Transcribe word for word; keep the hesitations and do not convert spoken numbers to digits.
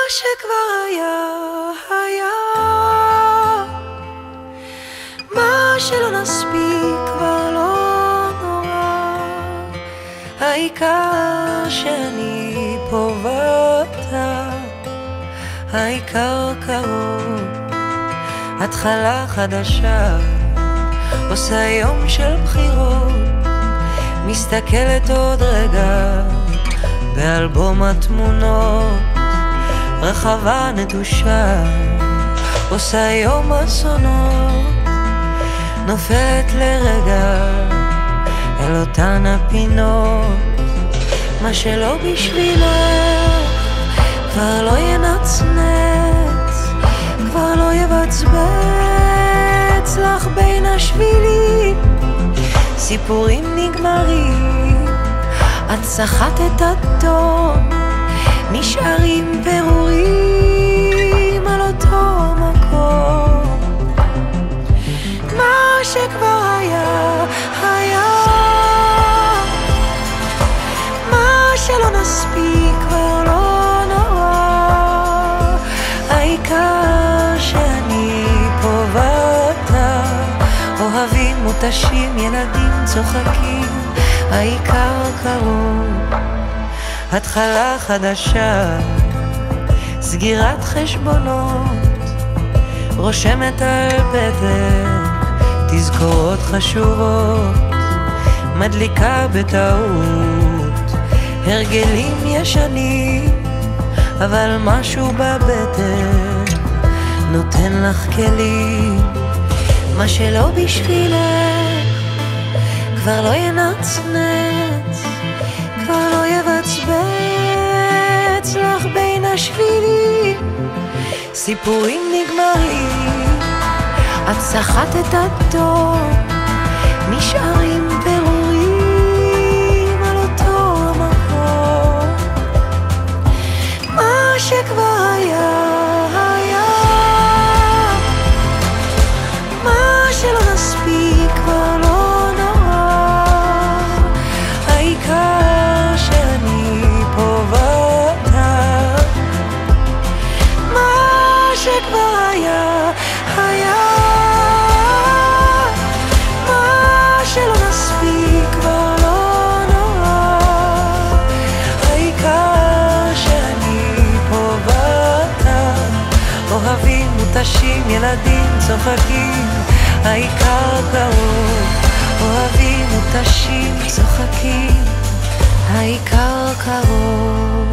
שכבר היה, היה. מה שלא נספיק כבר לא נורא, העיקר שאני פה ואתה, העיקר קרוב, התחלה חדשה, עושה יום של בחירות, מסתכלת עוד רגע באלבום התמונות, רחבה נטושה, עושה יום אסונות, נופלת לרגע אל אותן הפינות. מה שלא בשבילך כבר לא ינצנץ, כבר לא יבצבץ לך בין השבילים, סיפורים נגמרים, את סחטת הטון, נשארים פירורים על אותו מקום. מה שכבר היה, היה. מה שלא נספיק כבר לא נורא, העיקר שאני פה ואתה, אוהבים מותשים, ילדים צוחקים, העיקר קרוב, התחלה חדשה, סגירת חשבונות, רושמת על פתק תזכורות חשובות, מדליקה בטעות הרגלים ישנים, אבל משהו בבטן נותן לך כלים. מה שלא בשבילך כבר לא ינצנץ, כבר לא יבצבץ לך בין השבילים, סיפורים נגמרים, את סחטת הטון, נשארים פירורים על אותו מקום. מה שכבר היה, היה. מה שלא נספיק כבר לא נורא, העיקר שאני פה ואתה. מה שכבר היה, היה. מה שלא נספיק כבר לא נורא, העיקר שאני פה ואתה, אוהבים מותשים, ילדים צוחקים, העיקר קרוב, אוהבים מותשים, צוחקים, העיקר קרוב.